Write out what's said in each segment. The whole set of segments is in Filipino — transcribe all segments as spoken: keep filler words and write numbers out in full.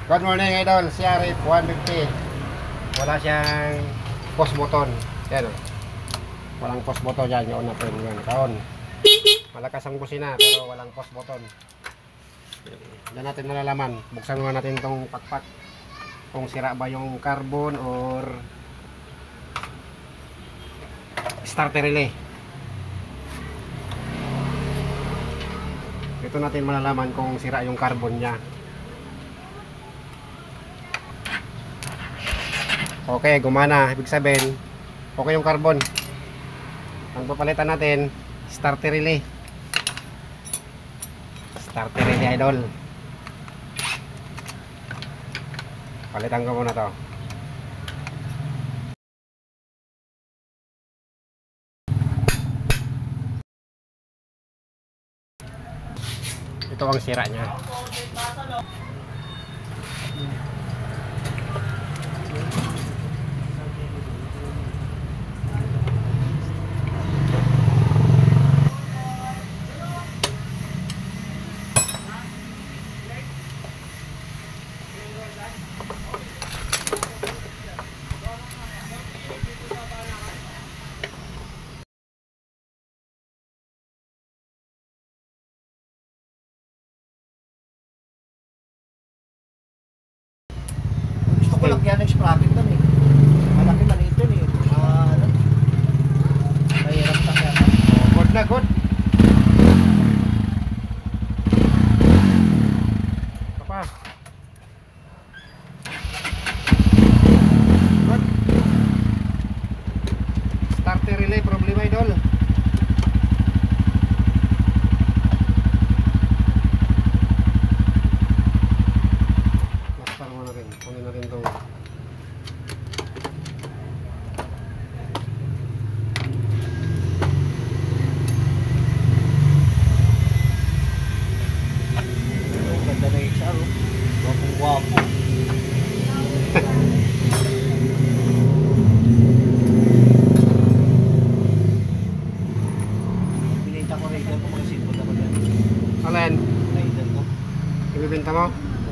Good morning idol, si Arif one fifty. Wala siyang post button. Yan o. Walang post button dyan, yung natin yun. Kaon. Malakas ang busina pero walang post button. Diyan natin malalaman. Buksan muna natin itong pakpak. Kung sira ba yung carbon or starter relay. Ito natin malalaman kung sira yung carbon niya. Okay, gumana. Ibig sabihin, okay yung carbon. Ang papalitan natin, starter relay. Starter relay idol. Palitan ko muna to. Ito ang sira niya. Gusto ko lang yan ng sprocket doon eh. Malaki maliit yun eh. Ah, ano? Mahirap na kaya. Good na, good. Papa. Good. Starter relay, problema idol. Lastar mo na rin. Kunin na rin itong Ganda na H R oh. Gwapong gwapo. Pinita ko Raider ko mga simple ako yan. Alin? Raider ko. Ibibenta mo?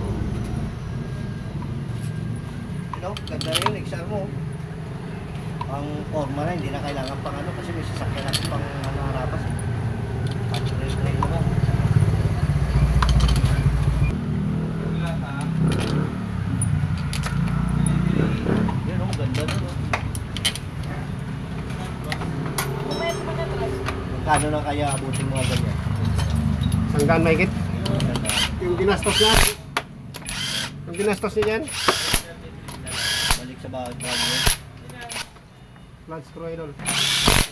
Ano? Ganda na yun H R mo. Ang forma na hindi na kailangan pang ano kasi may sasakyan natin pang ano harapas eh. Pag-trail mo na. Yan oh, ganda na no. Magkano na kaya abutin mga ganyan? Sanggaan mahigit? Ganda. Yung ginastos niya? Yung ginastos niya yan? Balik sa bagay. Blood screw idol.